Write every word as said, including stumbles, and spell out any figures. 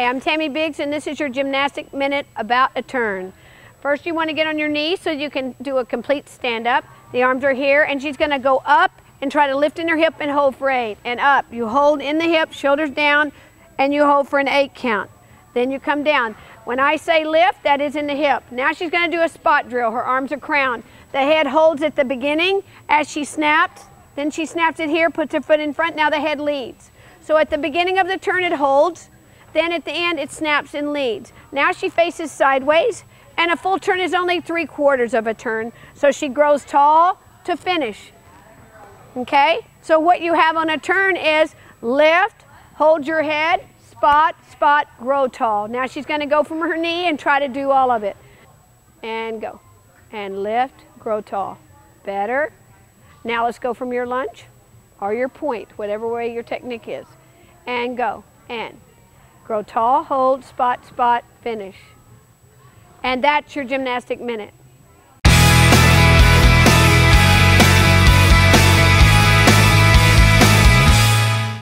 Hi, I'm Tammy Biggs, and this is your gymnastic minute about a turn. First, you want to get on your knees so you can do a complete stand-up. The arms are here, and she's going to go up and try to lift in her hip and hold for eight. And up. You hold in the hip, shoulders down, and you hold for an eight count. Then you come down. When I say lift, that is in the hip. Now she's going to do a spot drill. Her arms are crowned. The head holds at the beginning as she snaps. Then she snaps it here, puts her foot in front. Now the head leads. So at the beginning of the turn, it holds. Then at the end, it snaps and leads. Now she faces sideways, and a full turn is only three quarters of a turn. So she grows tall to finish. Okay? So what you have on a turn is lift, hold your head, spot, spot, grow tall. Now she's going to go from her knee and try to do all of it. And go. And lift, grow tall. Better. Now let's go from your lunge or your point, whatever way your technique is. And go. And grow tall, hold, spot, spot, finish. And that's your gymnastic minute.